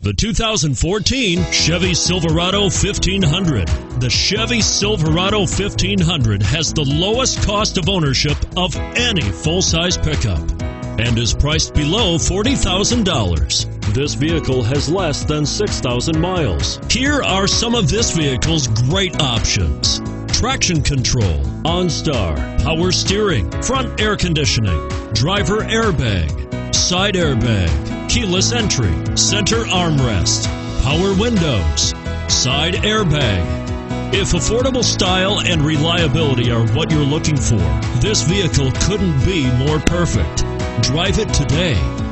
The 2014 Chevy Silverado 1500. The Chevy Silverado 1500 has the lowest cost of ownership of any full-size pickup and is priced below $40,000. This vehicle has less than 6,000 miles. Here are some of this vehicle's great options: traction control, OnStar, power steering, front air conditioning, driver airbag, side airbag, keyless entry, center armrest, power windows, side airbag. If affordable style and reliability are what you're looking for, this vehicle couldn't be more perfect. Drive it today.